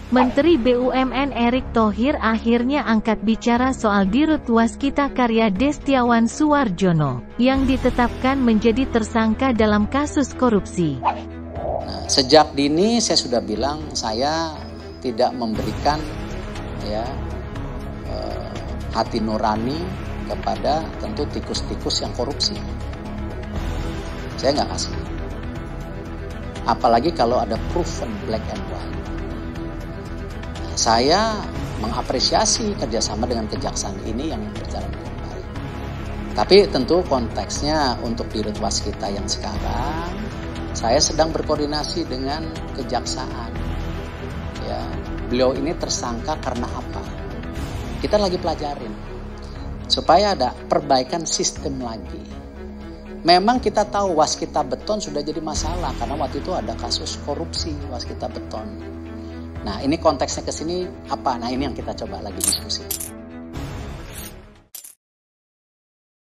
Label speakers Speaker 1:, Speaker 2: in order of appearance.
Speaker 1: Menteri BUMN Erick Thohir akhirnya angkat bicara soal Dirut Waskita Karya Destiawan Suwarjono, yang ditetapkan menjadi tersangka dalam kasus korupsi.
Speaker 2: Nah, sejak dini saya sudah bilang saya tidak memberikan hati nurani kepada tentu tikus-tikus yang korupsi. Saya nggak kasih. Apalagi kalau ada proven black and white. Saya mengapresiasi kerjasama dengan kejaksaan ini yang berjalan dengan baik. Tapi tentu konteksnya untuk Dirut Waskita yang sekarang, saya sedang berkoordinasi dengan kejaksaan. Ya, beliau ini tersangka karena apa? Kita lagi pelajarin supaya ada perbaikan sistem lagi. Memang kita tahu Waskita Beton sudah jadi masalah karena waktu itu ada kasus korupsi Waskita Beton. Nah, ini konteksnya ke sini apa? Nah, ini yang kita coba lagi diskusi.